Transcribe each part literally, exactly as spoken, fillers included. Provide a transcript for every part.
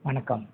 வணக்கம்.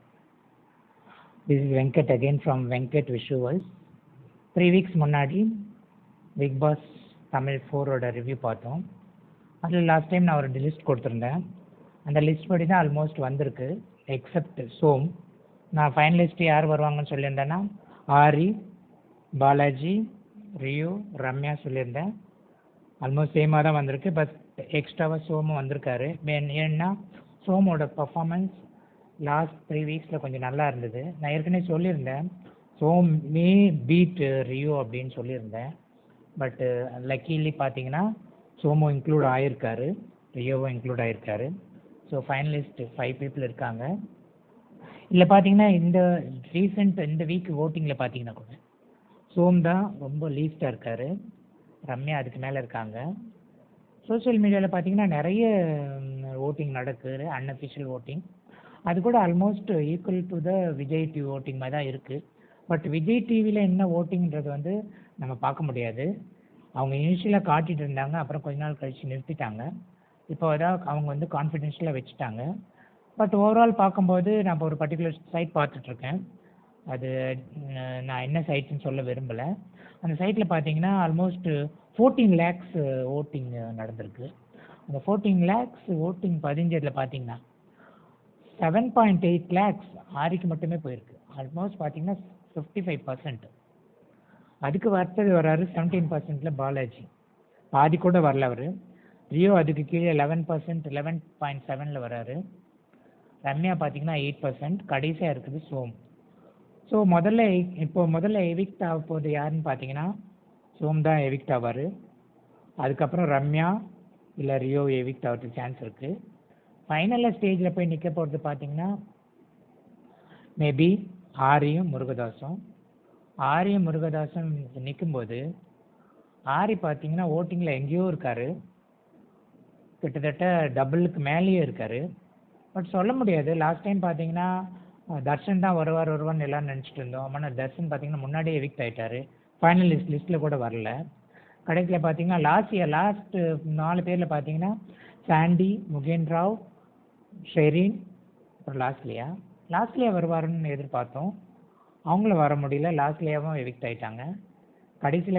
This is Venkat again from Venkat Visuals. Three weeks முன்னாடி Bigg Boss Tamil ஃபோரோட review பார்த்தோம். அதில் லாஸ்ட் டைம் நான் ஒரு லிஸ்ட் கொடுத்துருந்தேன். அந்த லிஸ்ட் படி தான் ஆல்மோஸ்ட் வந்திருக்கு, எக்ஸப்ட் சோம். நான் ஃபைனலிஸ்ட் யார் வருவாங்கன்னு சொல்லியிருந்தேன்னா ஆரி, பாலாஜி, ரியோ, ரம்யா சொல்லியிருந்தேன். ஆல்மோஸ்ட் சேமாக தான் வந்திருக்கு. பட் எக்ஸ்ட்ராவாக சோமும் வந்திருக்காரு. ஏன்- ஏன்னா சோமோட பர்ஃபார்மன்ஸ் லாஸ்ட் த்ரீ வீக்ஸில் கொஞ்சம் நல்லா இருந்தது. நான் ஏற்கனவே சொல்லியிருந்தேன் சோம் மே பீட் ரியோ அப்படின்னு சொல்லியிருந்தேன். பட்டு லக்கீலி பார்த்தீங்கன்னா சோமோ இன்க்ளூட் ஆகியிருக்காரு, ரியோவும் இன்க்ளூட் ஆகியிருக்காரு. ஸோ ஃபைனலிஸ்ட் ஃபைவ் பீப்புள் இருக்காங்க. இதில் பார்த்தீங்கன்னா இந்த ரீசெண்ட் இந்த வீக் ஓட்டிங்கில் பார்த்தீங்கன்னா கூட சோம் தான் ரொம்ப லீஸ்டாக இருக்கார். ரம்யா அதுக்கு மேலே இருக்காங்க. சோஷியல் மீடியாவில் பார்த்தீங்கன்னா நிறைய ஓட்டிங் நடக்குது, அன்அஃபிஷியல் ஓட்டிங். அது கூட almost equal to the Vijay TV voting மாதிரி தான் இருக்குது. பட் விஜய் டிவியில் என்ன ஓட்டிங்கிறது வந்து நம்ம பார்க்க முடியாது. அவங்க இனிஷியலாக காட்டிகிட்டு இருந்தாங்க, அப்புறம் கொஞ்ச நாள் கழித்து நிறுத்திட்டாங்க. இப்போ தான் அவங்க வந்து கான்ஃபிடென்ஷியலாக வச்சுட்டாங்க. பட் ஓவரால் பார்க்கும்போது நான் ஒரு பர்டிகுலர் சைட் பார்த்துட்ருக்கேன். அது அஹ், நான் என்ன சைட்னு சொல்ல விரும்பலை. அந்த சைட்டில் பார்த்தீங்கன்னா ஆல்மோஸ்ட் ஃபோர்டீன் லேக்ஸ் ஓட்டிங் நடந்திருக்கு. அந்த ஃபோர்டீன் லேக்ஸ் ஓட்டிங் பதிஞ்சதில் பார்த்தீங்கன்னா செவன் பாயிண்ட் எயிட் லேக்ஸ் ஆரிக்கு மட்டுமே போயிருக்கு. ஆல்மோஸ்ட் பார்த்தீங்கன்னா ஃபிஃப்டி ஃபைவ் பர்சன்ட். அதுக்கு அடுத்தது வராரு செவன்டீன் பர்சன்ட்ல பாலாஜி, பாதி கூட வரல அவர். ரியோ அதுக்கு கீழே லெவன் பர்சன்ட் லெவன் பாயிண்ட் செவனில் வராரு. ரம்யா பார்த்தீங்கன்னா எயிட் பர்சன்ட். கடைசியாக இருக்குது சோம். ஸோ முதல்ல இப்போ முதல்ல எவிக்ட் ஆக போகுது யாருன்னு பார்த்தீங்கன்னா சோம் தான் எவிக்ட் ஆவார். அதுக்கப்புறம் ரம்யா இல்லை ரியோ எவிக்ட் ஆகிறதுக்கு சான்ஸ் இருக்குது. ஃபைனலில் ஸ்டேஜில் போய் நிற்க போகிறது பார்த்தீங்கன்னா மேபி ஆரியும் முருகதாஸும். ஆரியும் முருகதாஸும் நிற்கும்போது ஆரி பார்த்தீங்கன்னா ஓட்டிங்கில் எங்கேயோ இருக்கார், கிட்டத்தட்ட டபுளுக்கு மேலேயே இருக்கார். பட் சொல்ல முடியாது. லாஸ்ட் டைம் பார்த்தீங்கன்னா அஹ், தர்ஷன் தான் வருவார் வருவார்னு எல்லாரும் நினச்சிட்டு இருந்தோம். ஆனால் தர்ஷன் பார்த்தீங்கன்னா முன்னாடியே எவிக்ட் ஆகிட்டாரு. ஃபைனல் லிஸ்ட் லிஸ்ட்டில் கூட வரல. கடைசியில் பார்த்தீங்கன்னா லாஸ்ட் இயர் லாஸ்ட் நாலு பேரில் பார்த்தீங்கன்னா சாண்டி, முகேன் ராவ், ஷெரீன், அப்புறம் லாஸ்ட்லியா லாஸ்ட்லியா வருவாருன்னு எதிர்பார்த்தோம். அவங்களும் வர முடியல. லாஸ்ட்லியாவும் எவிக்ட் ஆயிட்டாங்க. கடைசியில்